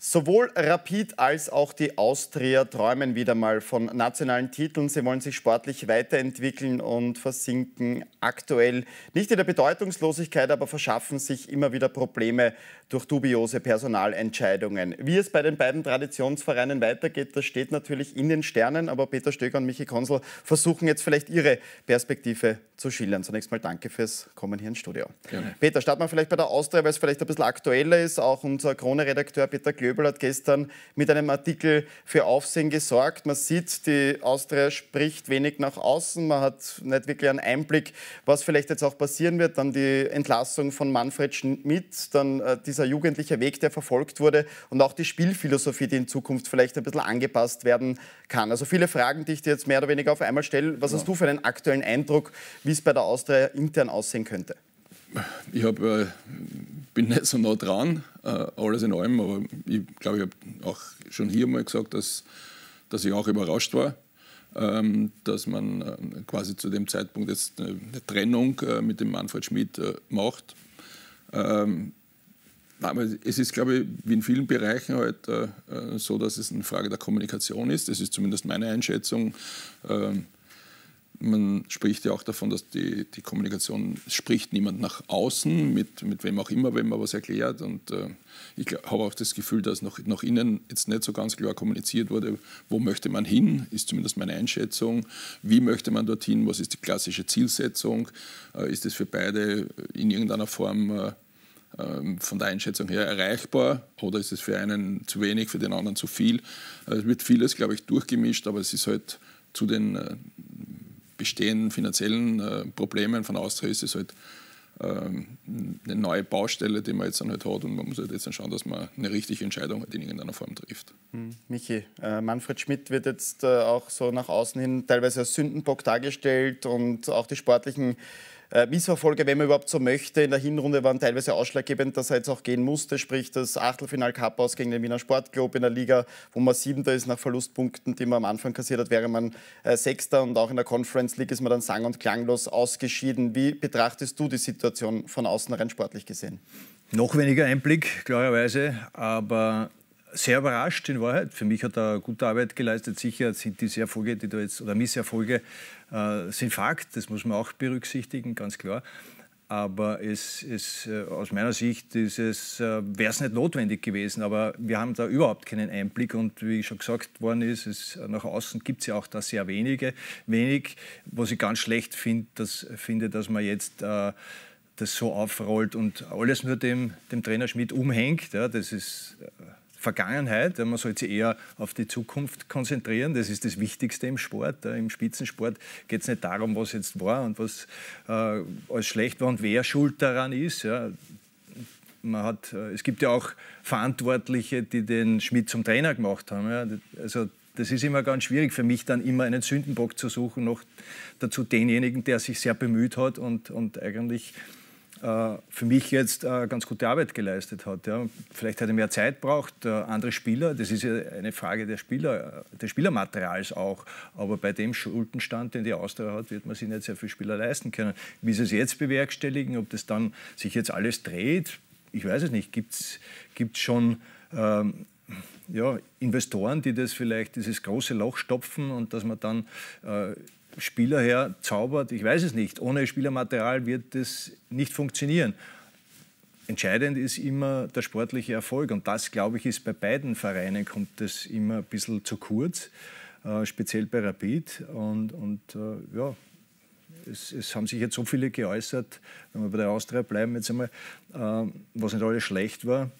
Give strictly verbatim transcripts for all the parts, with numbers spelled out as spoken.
Sowohl Rapid als auch die Austria träumen wieder mal von nationalen Titeln. Sie wollen sich sportlich weiterentwickeln und versinken aktuell nicht in der Bedeutungslosigkeit, aber verschaffen sich immer wieder Probleme durch dubiose Personalentscheidungen. Wie es bei den beiden Traditionsvereinen weitergeht, das steht natürlich in den Sternen. Aber Peter Stöger und Michi Konsel versuchen jetzt vielleicht ihre Perspektive zu schildern. Zunächst mal danke fürs Kommen hier ins Studio. Gerne. Peter, starten wir vielleicht bei der Austria, weil es vielleicht ein bisschen aktueller ist. Auch unser Krone-Redakteur Peter Klöbel hat gestern mit einem Artikel für Aufsehen gesorgt. Man sieht, die Austria spricht wenig nach außen. Man hat nicht wirklich einen Einblick, was vielleicht jetzt auch passieren wird. Dann die Entlassung von Manfred Schmidt, dann äh, dieser jugendliche Weg, der verfolgt wurde und auch die Spielphilosophie, die in Zukunft vielleicht ein bisschen angepasst werden kann. Also viele Fragen, die ich dir jetzt mehr oder weniger auf einmal stelle. Was ja. hast du für einen aktuellen Eindruck, wie es bei der Austria intern aussehen könnte? Ich hab, äh, bin nicht so nah dran, äh, alles in allem, aber ich glaube, ich habe auch schon hier mal gesagt, dass, dass ich auch überrascht war, ähm, dass man äh, quasi zu dem Zeitpunkt jetzt eine, eine Trennung äh, mit dem Manfred Schmidt äh, macht. Ähm, aber es ist, glaube ich, wie in vielen Bereichen halt äh, so, dass es eine Frage der Kommunikation ist. Das ist zumindest meine Einschätzung. Ähm, Man spricht ja auch davon, dass die, die Kommunikation spricht niemand nach außen, mit, mit wem auch immer, wenn man was erklärt. Und äh, ich habe auch das Gefühl, dass nach, nach innen jetzt nicht so ganz klar kommuniziert wurde, wo möchte man hin, ist zumindest meine Einschätzung. Wie möchte man dorthin, was ist die klassische Zielsetzung? Äh, ist das für beide in irgendeiner Form äh, von der Einschätzung her erreichbar oder ist es für einen zu wenig, für den anderen zu viel? Äh, es wird vieles, glaube ich, durchgemischt, aber es ist halt zu den äh, bestehenden finanziellen äh, Problemen von Austria ist es halt ähm, eine neue Baustelle, die man jetzt dann halt hat und man muss halt jetzt dann schauen, dass man eine richtige Entscheidung halt in irgendeiner Form trifft. Hm. Michi, äh, Manfred Schmidt wird jetzt äh, auch so nach außen hin teilweise als Sündenbock dargestellt und auch die sportlichen Äh, Missverfolge, wenn man überhaupt so möchte, in der Hinrunde waren teilweise ausschlaggebend, dass er jetzt auch gehen musste, sprich das Achtelfinal-Cup aus gegen den Wiener Sportclub in der Liga, wo man Siebter ist nach Verlustpunkten, die man am Anfang kassiert hat, wäre man äh, Sechster und auch in der Conference League ist man dann sang- und klanglos ausgeschieden. Wie betrachtest du die Situation von außen rein sportlich gesehen? Noch weniger Einblick, klarerweise, aber sehr überrascht in Wahrheit. Für mich hat er gute Arbeit geleistet. Sicher sind diese Erfolge, die da jetzt, oder Misserfolge, äh, sind Fakt. Das muss man auch berücksichtigen, ganz klar. Aber es, es, äh, aus meiner Sicht ist es, äh, wäre es nicht notwendig gewesen. Aber wir haben da überhaupt keinen Einblick. Und wie schon gesagt worden ist, es, nach außen gibt es ja auch da sehr wenige, wenig. Was ich ganz schlecht find, das, finde, dass man jetzt äh, das so aufrollt und alles nur dem, dem Trainer Schmidt umhängt. Ja, das ist äh, Vergangenheit, man sollte sich eher auf die Zukunft konzentrieren. Das ist das Wichtigste im Sport. Im Spitzensport geht es nicht darum, was jetzt war und was äh, alles schlecht war und wer schuld daran ist. Ja. Man hat, äh, es gibt ja auch Verantwortliche, die den Schmidt zum Trainer gemacht haben. Ja. Also das ist immer ganz schwierig für mich, dann immer einen Sündenbock zu suchen, noch dazu denjenigen, der sich sehr bemüht hat und, und eigentlich für mich jetzt äh, ganz gute Arbeit geleistet hat. Ja. Vielleicht hat er mehr Zeit braucht, äh, andere Spieler, das ist ja eine Frage der Spieler, des Spielermaterials auch, aber bei dem Schuldenstand, den die Austria hat, wird man sich nicht sehr viele Spieler leisten können. Wie sie es jetzt bewerkstelligen, ob das dann sich jetzt alles dreht, ich weiß es nicht. Gibt es schon ähm, ja, Investoren, die das vielleicht, dieses große Loch stopfen und dass man dann äh, Spieler herzaubert, ich weiß es nicht. Ohne Spielermaterial wird das nicht funktionieren. Entscheidend ist immer der sportliche Erfolg und das, glaube ich, ist bei beiden Vereinen kommt das immer ein bisschen zu kurz, äh, speziell bei Rapid. Und, und äh, ja, es, es haben sich jetzt so viele geäußert, wenn wir bei der Austria bleiben jetzt einmal, äh, was nicht alles schlecht war.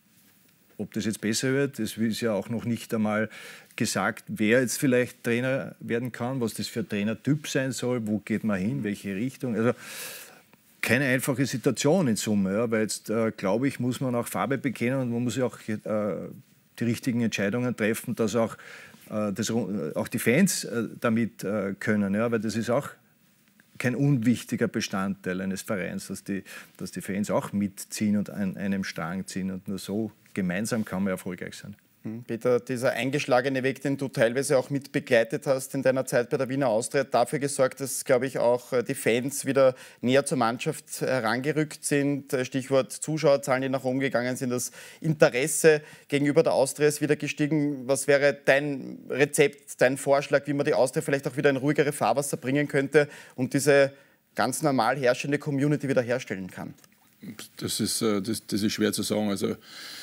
Ob das jetzt besser wird, das ist ja auch noch nicht einmal gesagt, wer jetzt vielleicht Trainer werden kann, was das für ein Trainertyp sein soll, wo geht man hin, welche Richtung. Also keine einfache Situation in Summe, ja, weil jetzt, äh, glaube ich, muss man auch Farbe bekennen und man muss ja auch äh, die richtigen Entscheidungen treffen, dass auch, äh, das, auch die Fans äh, damit äh, können, ja, weil das ist auch kein unwichtiger Bestandteil eines Vereins, dass die, dass die Fans auch mitziehen und an einem Strang ziehen und nur so gemeinsam kann man erfolgreich sein. Peter, dieser eingeschlagene Weg, den du teilweise auch mit begleitet hast in deiner Zeit bei der Wiener Austria, hat dafür gesorgt, dass, glaube ich, auch die Fans wieder näher zur Mannschaft herangerückt sind. Stichwort Zuschauerzahlen, die nach oben gegangen sind. Das Interesse gegenüber der Austria ist wieder gestiegen. Was wäre dein Rezept, dein Vorschlag, wie man die Austria vielleicht auch wieder in ruhigere Fahrwasser bringen könnte und diese ganz normal herrschende Community wieder herstellen kann? Das ist, das, das ist schwer zu sagen. Also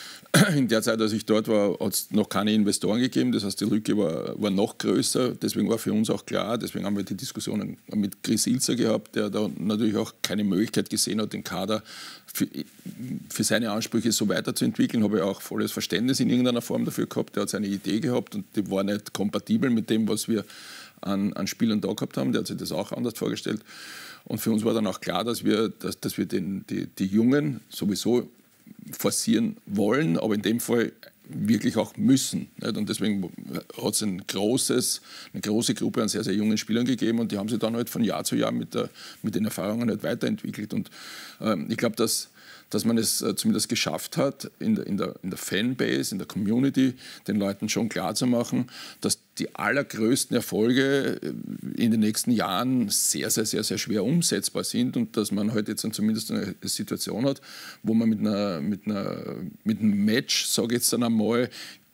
in der Zeit, als ich dort war, hat es noch keine Investoren gegeben. Das heißt, die Lücke war, war noch größer. Deswegen war für uns auch klar, deswegen haben wir die Diskussionen mit Chris Ilzer gehabt, der da natürlich auch keine Möglichkeit gesehen hat, den Kader für, für seine Ansprüche so weiterzuentwickeln. Habe ich auch volles Verständnis in irgendeiner Form dafür gehabt. Der hat seine Idee gehabt und die war nicht kompatibel mit dem, was wir an, an Spielern da gehabt haben. Der hat sich das auch anders vorgestellt. Und für uns war dann auch klar, dass wir, dass, dass wir den, die, die Jungen sowieso forcieren wollen, aber in dem Fall wirklich auch müssen. Nicht? Und deswegen hat es ein großes, eine große Gruppe an sehr, sehr jungen Spielern gegeben und die haben sich dann halt von Jahr zu Jahr mit, der, mit den Erfahrungen halt weiterentwickelt. Und ähm, ich glaube, dass, dass man es äh, zumindest geschafft hat, in der, in, der, in der Fanbase, in der Community, den Leuten schon klarzumachen, dass die allergrößten Erfolge in den nächsten Jahren sehr, sehr, sehr, sehr schwer umsetzbar sind und dass man heute jetzt dann zumindest eine Situation hat, wo man mit, einer, mit, einer, mit einem Match, sage ich jetzt dann einmal,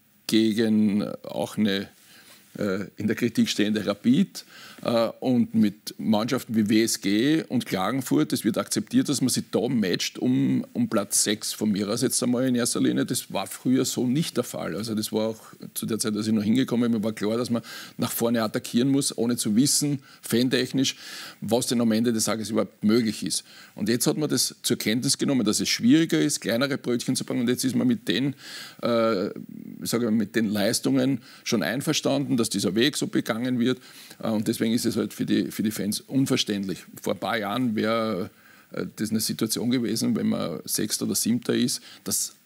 gegen auch eine äh, in der Kritik stehende Rapid äh, und mit Mannschaften wie W S G und Klagenfurt, es wird akzeptiert, dass man sich da matcht um, um Platz sechs von mir aus jetzt einmal in erster Linie. Das war früher so nicht der Fall. Also das war auch zu der Zeit, als ich noch hingekommen bin, mir war klar, dass man nach vorne attackieren muss, ohne zu wissen, fantechnisch, was denn am Ende des Tages überhaupt möglich ist. Und jetzt hat man das zur Kenntnis genommen, dass es schwieriger ist, kleinere Brötchen zu backen und jetzt ist man mit den, äh, sage ich mal, mit den Leistungen schon einverstanden, dass dieser Weg so begangen wird. Und deswegen ist es halt für die, für die Fans unverständlich. Vor ein paar Jahren wäre das eine Situation gewesen, wenn man Sechster oder Siebter ist, dass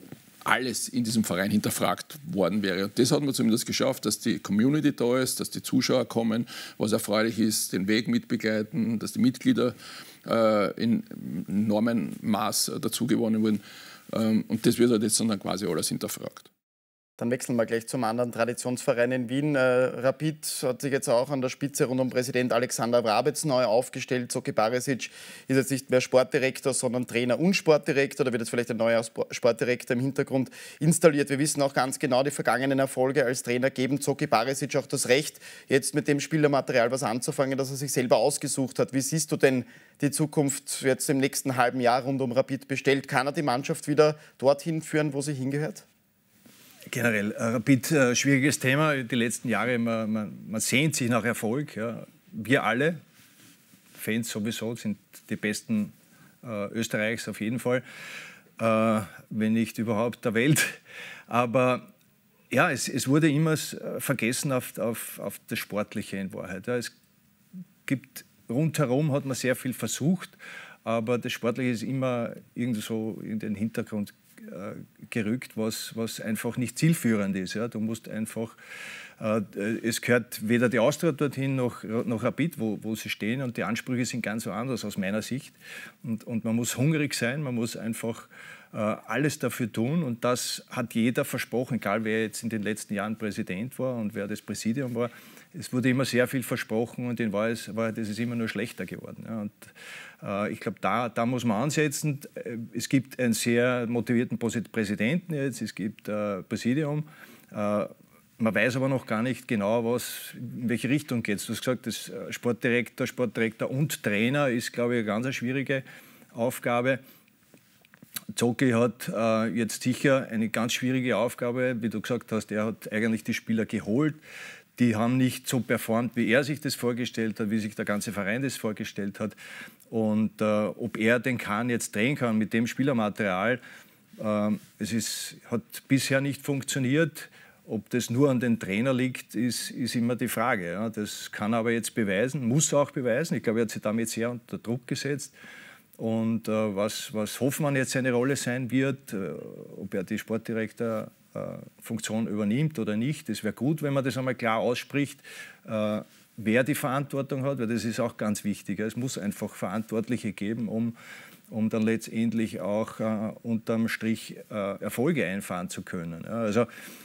alles in diesem Verein hinterfragt worden wäre. Und das hat man zumindest geschafft, dass die Community da ist, dass die Zuschauer kommen, was erfreulich ist, den Weg mitbegleiten, dass die Mitglieder äh, in enormem Maß dazu gewonnen wurden. Ähm, und das wird halt jetzt dann quasi alles hinterfragt. Dann wechseln wir gleich zum anderen Traditionsverein in Wien. Äh, Rapid hat sich jetzt auch an der Spitze rund um Präsident Alexander Wrabetz neu aufgestellt. Zoki Barisic ist jetzt nicht mehr Sportdirektor, sondern Trainer und Sportdirektor. Da wird jetzt vielleicht ein neuer Sportdirektor im Hintergrund installiert. Wir wissen auch ganz genau, die vergangenen Erfolge als Trainer geben Zoki Barisic auch das Recht, jetzt mit dem Spielermaterial was anzufangen, das er sich selber ausgesucht hat. Wie siehst du denn die Zukunft jetzt im nächsten halben Jahr rund um Rapid bestellt? Kann er die Mannschaft wieder dorthin führen, wo sie hingehört? Generell, Rapid, äh, schwieriges Thema. Die letzten Jahre, man, man, man sehnt sich nach Erfolg. Ja. Wir alle, Fans sowieso, sind die Besten äh, Österreichs auf jeden Fall, äh, wenn nicht überhaupt der Welt. Aber ja, es, es wurde immer vergessen auf, auf, auf das Sportliche in Wahrheit. Ja. Es gibt, rundherum hat man sehr viel versucht, aber das Sportliche ist immer irgendwie so in den Hintergrund gerückt, was, was einfach nicht zielführend ist. Ja. Du musst einfach, äh, es gehört weder die Austria dorthin noch, noch Rapid, wo, wo sie stehen und die Ansprüche sind ganz anders aus meiner Sicht. Und, und man muss hungrig sein, man muss einfach äh, alles dafür tun und das hat jeder versprochen, egal wer jetzt in den letzten Jahren Präsident war und wer das Präsidium war. Es wurde immer sehr viel versprochen und in Wahrheit ist es immer nur schlechter geworden. Ja. Und, äh, ich glaube, da, da muss man ansetzen. Es gibt einen sehr motivierten Präsidenten jetzt, es gibt äh, Präsidium. Äh, man weiß aber noch gar nicht genau, was, in welche Richtung geht es. Du hast gesagt, das Sportdirektor, Sportdirektor und Trainer ist, glaube ich, eine ganz schwierige Aufgabe. Zoki hat äh, jetzt sicher eine ganz schwierige Aufgabe. Wie du gesagt hast, er hat eigentlich die Spieler geholt. Die haben nicht so performt, wie er sich das vorgestellt hat, wie sich der ganze Verein das vorgestellt hat. Und äh, ob er den Kahn jetzt drehen kann mit dem Spielermaterial, äh, es ist, hat bisher nicht funktioniert. Ob das nur an den Trainer liegt, ist, ist immer die Frage. Ja. Das kann er aber jetzt beweisen, muss er auch beweisen. Ich glaube, er hat sich damit sehr unter Druck gesetzt. Und äh, was, was Hoffmann jetzt seine Rolle sein wird, äh, ob er die Sportdirektor Funktion übernimmt oder nicht. Es wäre gut, wenn man das einmal klar ausspricht, äh, wer die Verantwortung hat, weil das ist auch ganz wichtig. Es muss einfach Verantwortliche geben, um, um dann letztendlich auch äh, unterm Strich äh, Erfolge einfahren zu können. Ja, also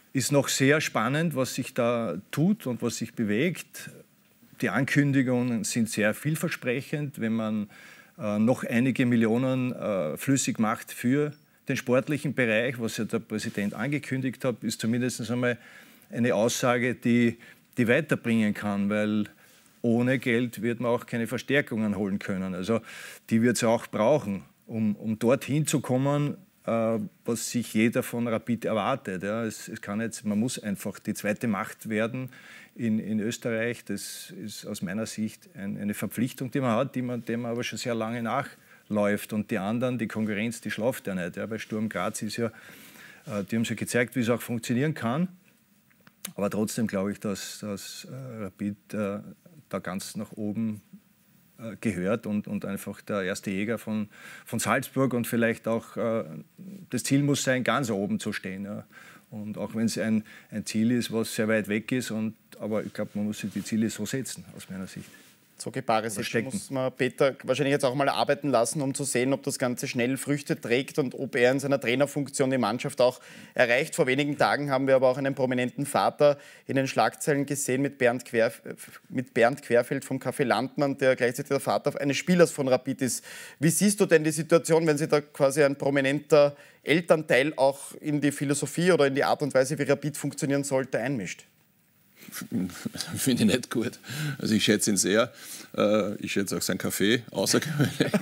ist noch sehr spannend, was sich da tut und was sich bewegt. Die Ankündigungen sind sehr vielversprechend, wenn man äh, noch einige Millionen äh, flüssig macht für den sportlichen Bereich, was ja der Präsident angekündigt hat, ist zumindest einmal eine Aussage, die, die weiterbringen kann, weil ohne Geld wird man auch keine Verstärkungen holen können. Also die wird es auch brauchen, um, um dorthin zu kommen, äh, was sich jeder von Rapid erwartet. Ja, es, es kann jetzt, man muss einfach die zweite Macht werden in, in Österreich. Das ist aus meiner Sicht ein, eine Verpflichtung, die man hat, die man, dem man aber schon sehr lange nachläuft. Und die anderen, die Konkurrenz, die schlaft ja nicht. Ja, bei Sturm Graz ist ja, äh, die haben ja gezeigt, wie es auch funktionieren kann. Aber trotzdem glaube ich, dass, dass äh, Rapid äh, da ganz nach oben äh, gehört und, und einfach der erste Jäger von, von Salzburg und vielleicht auch äh, das Ziel muss sein, ganz oben zu stehen. Ja. Und auch wenn es ein, ein Ziel ist, was sehr weit weg ist, und, aber ich glaube, man muss sich die Ziele so setzen, aus meiner Sicht. Zoki Barisic muss man Peter wahrscheinlich jetzt auch mal arbeiten lassen, um zu sehen, ob das Ganze schnell Früchte trägt und ob er in seiner Trainerfunktion die Mannschaft auch erreicht. Vor wenigen Tagen haben wir aber auch einen prominenten Vater in den Schlagzeilen gesehen mit Bernd, Querf mit Bernd Querfeld vom Café Landmann, der gleichzeitig der Vater eines Spielers von Rapid ist. Wie siehst du denn die Situation, wenn sich da quasi ein prominenter Elternteil auch in die Philosophie oder in die Art und Weise, wie Rapid funktionieren sollte, einmischt? Finde ich nicht gut. Also ich schätze ihn sehr. Ich schätze auch sein Café außergewöhnlich.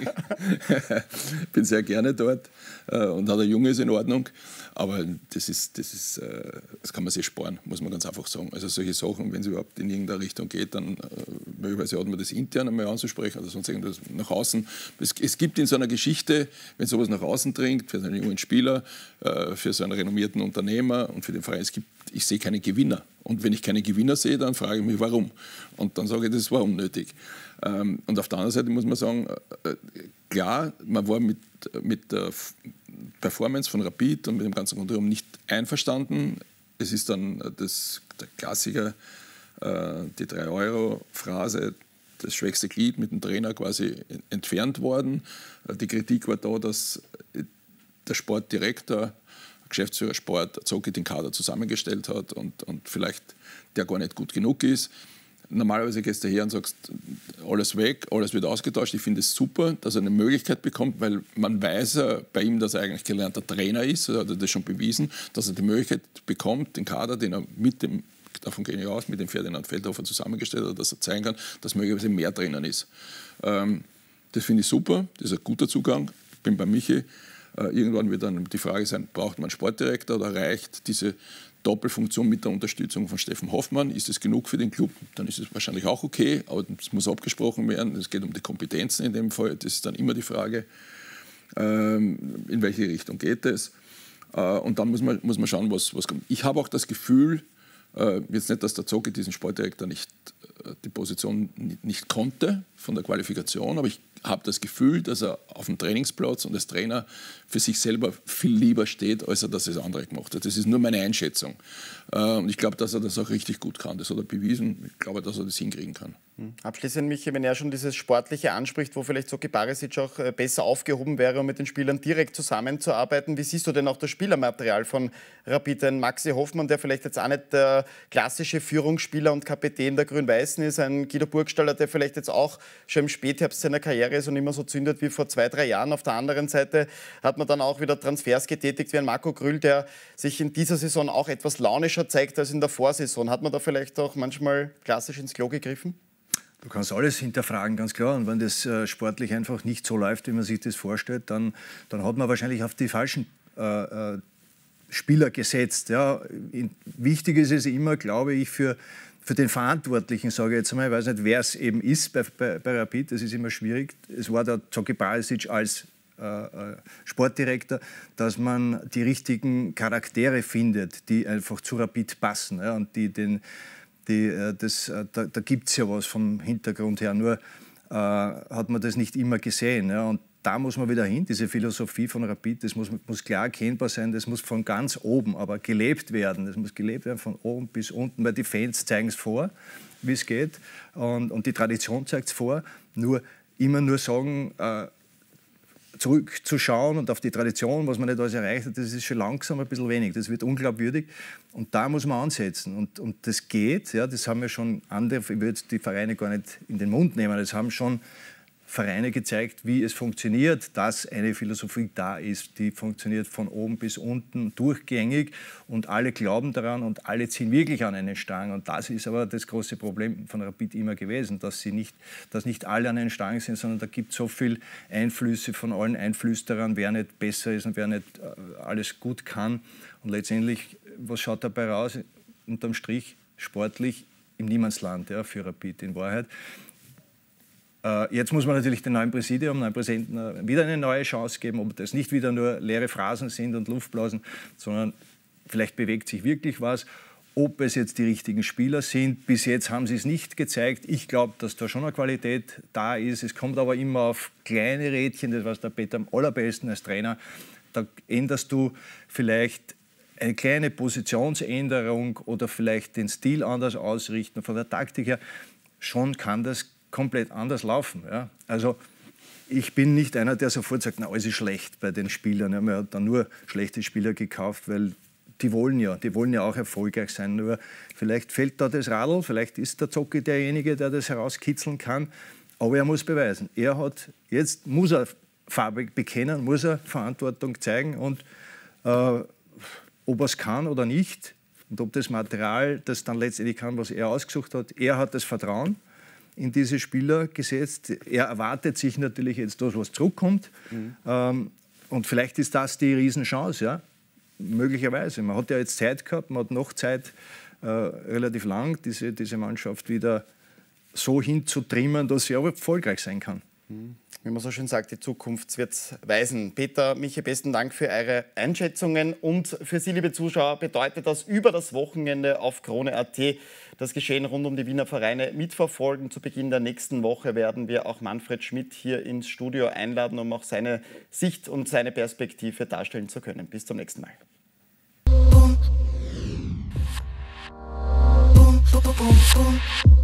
Bin sehr gerne dort und hat ein Junges in Ordnung. Aber das ist, das ist, das kann man sich sparen, muss man ganz einfach sagen. Also solche Sachen, wenn es überhaupt in irgendeine Richtung geht, dann möglicherweise hat man das intern einmal anzusprechen oder sonst irgendwas nach außen. Es, es gibt in so einer Geschichte, wenn sowas nach außen dringt, für so einen jungen Spieler, für so einen renommierten Unternehmer und für den Verein, es gibt, ich sehe keine Gewinner. Und wenn ich keine Gewinner sehe, dann frage ich mich, warum. Und dann sage ich, das war unnötig. Und auf der anderen Seite muss man sagen, klar, man war mit, mit der Performance von Rapid und mit dem ganzen Rundherum nicht einverstanden. Es ist dann das, der Klassiker, die drei Euro Phrase, das schwächste Glied mit dem Trainer quasi entfernt worden. Die Kritik war da, dass der Sportdirektor, Geschäftsführer Sport, Zoki den Kader zusammengestellt hat und, und vielleicht der gar nicht gut genug ist. Normalerweise gehst du her und sagst, alles weg, alles wird ausgetauscht. Ich finde es super, dass er eine Möglichkeit bekommt, weil man weiß ja bei ihm, dass er eigentlich gelernter Trainer ist, er hat das schon bewiesen, dass er die Möglichkeit bekommt, den Kader, den er mit dem, davon gehe ich aus, mit dem Ferdinand Feldhofer zusammengestellt hat, dass er zeigen kann, dass möglicherweise mehr drinnen ist. Ähm, das finde ich super, das ist ein guter Zugang. Ich bin bei Michi. Äh, irgendwann wird dann die Frage sein, braucht man einen Sportdirektor oder reicht diese Doppelfunktion mit der Unterstützung von Steffen Hoffmann? Ist es genug für den Club? Dann ist es wahrscheinlich auch okay, aber es muss abgesprochen werden. Es geht um die Kompetenzen in dem Fall. Das ist dann immer die Frage, ähm, in welche Richtung geht es. Äh, und dann muss man, muss man schauen, was, was kommt. Ich habe auch das Gefühl, äh, jetzt nicht, dass der Zoki diesen Sportdirektor nicht, äh, die Position nicht, nicht konnte von der Qualifikation, aber ich habe das Gefühl, dass er auf dem Trainingsplatz und als Trainer für sich selber viel lieber steht, als er das als andere gemacht hat. Das ist nur meine Einschätzung. Und ich glaube, dass er das auch richtig gut kann. Das hat er bewiesen. Ich glaube, dass er das hinkriegen kann. Abschließend, Michi, wenn er schon dieses Sportliche anspricht, wo vielleicht Zoki Barisic auch besser aufgehoben wäre, um mit den Spielern direkt zusammenzuarbeiten. Wie siehst du denn auch das Spielermaterial von Rapid? Ein Maxi Hoffmann, der vielleicht jetzt auch nicht der klassische Führungsspieler und Kapitän der Grün-Weißen ist. Ein Guido Burgstaller, der vielleicht jetzt auch schon im Spätherbst seiner Karriere ist und immer so zündet wie vor zwei, drei Jahren. Auf der anderen Seite hat man dann auch wieder Transfers getätigt wie ein Marco Grüll, der sich in dieser Saison auch etwas launischer zeigt als in der Vorsaison. Hat man da vielleicht auch manchmal klassisch ins Klo gegriffen? Du kannst alles hinterfragen, ganz klar. Und wenn das äh, sportlich einfach nicht so läuft, wie man sich das vorstellt, dann, dann hat man wahrscheinlich auf die falschen äh, äh, Spieler gesetzt. Ja. In, wichtig ist es immer, glaube ich, für, für den Verantwortlichen, sage ich jetzt einmal, ich weiß nicht, wer es eben ist bei, bei, bei Rapid, das ist immer schwierig. Es war der Zoki Barisic als äh, Sportdirektor, dass man die richtigen Charaktere findet, die einfach zu Rapid passen, ja, und die den Die, das, da da gibt es ja was vom Hintergrund her, nur äh, hat man das nicht immer gesehen. Ja? Und da muss man wieder hin, diese Philosophie von Rapid, das muss, muss klar erkennbar sein, das muss von ganz oben, aber gelebt werden. Das muss gelebt werden von oben bis unten, weil die Fans zeigen es vor, wie es geht, und, und die Tradition zeigt es vor. Nur immer nur sagen, äh, zurückzuschauen und auf die Tradition, was man nicht alles erreicht hat, das ist schon langsam ein bisschen wenig. Das wird unglaubwürdig und da muss man ansetzen. Und, und das geht, ja, das haben ja schon andere, ich würde die Vereine gar nicht in den Mund nehmen, das haben schon Vereine gezeigt, wie es funktioniert, dass eine Philosophie da ist, die funktioniert von oben bis unten durchgängig und alle glauben daran und alle ziehen wirklich an einen Strang. Und das ist aber das große Problem von Rapid immer gewesen, dass, sie nicht, dass nicht alle an einen Strang sind, sondern da gibt es so viel Einflüsse von allen Einflüsterern, wer nicht besser ist und wer nicht alles gut kann. Und letztendlich, was schaut dabei raus? Unterm Strich sportlich im Niemandsland, ja, für Rapid in Wahrheit. Jetzt muss man natürlich dem neuen Präsidium, neuen Präsidenten wieder eine neue Chance geben, ob das nicht wieder nur leere Phrasen sind und Luftblasen, sondern vielleicht bewegt sich wirklich was. Ob es jetzt die richtigen Spieler sind, bis jetzt haben sie es nicht gezeigt. Ich glaube, dass da schon eine Qualität da ist. Es kommt aber immer auf kleine Rädchen, das weiß der Peter am allerbesten als Trainer. Da änderst du vielleicht eine kleine Positionsänderung oder vielleicht den Stil anders ausrichten. Von der Taktik her schon kann das komplett anders laufen. Ja. Also ich bin nicht einer, der sofort sagt, na, alles ist schlecht bei den Spielern. Ja, man hat dann nur schlechte Spieler gekauft, weil die wollen ja, die wollen ja auch erfolgreich sein. Nur vielleicht fehlt da das Radl, vielleicht ist der Zocki derjenige, der das herauskitzeln kann. Aber er muss beweisen. Er hat, jetzt muss er Farbe bekennen, muss er Verantwortung zeigen und äh, ob er es kann oder nicht und ob das Material das dann letztendlich kann, was er ausgesucht hat, er hat das Vertrauen in diese Spieler gesetzt. Er erwartet sich natürlich jetzt das, was zurückkommt. Mhm. Ähm, und vielleicht ist das die Riesenchance, ja? Möglicherweise. Man hat ja jetzt Zeit gehabt, man hat noch Zeit, äh, relativ lang, diese, diese Mannschaft wieder so hinzutrimmen, dass sie auch erfolgreich sein kann. Mhm. Wie man so schön sagt, die Zukunft wird es weisen. Peter, Michi, besten Dank für eure Einschätzungen. Und für Sie, liebe Zuschauer, bedeutet das über das Wochenende auf Krone Punkt at das Geschehen rund um die Wiener Vereine mitverfolgen. Zu Beginn der nächsten Woche werden wir auch Manfred Schmidt hier ins Studio einladen, um auch seine Sicht und seine Perspektive darstellen zu können. Bis zum nächsten Mal. Boom, boom, boom, boom.